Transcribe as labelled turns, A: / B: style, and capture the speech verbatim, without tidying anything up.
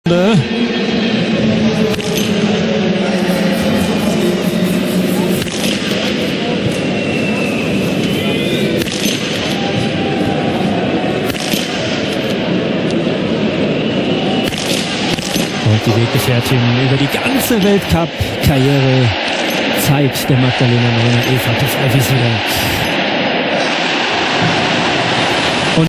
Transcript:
A: Und die Weggefährtin über die ganze Weltcup-Karriere Zeit der Magdalena Neuner, Eva Pfeiffer.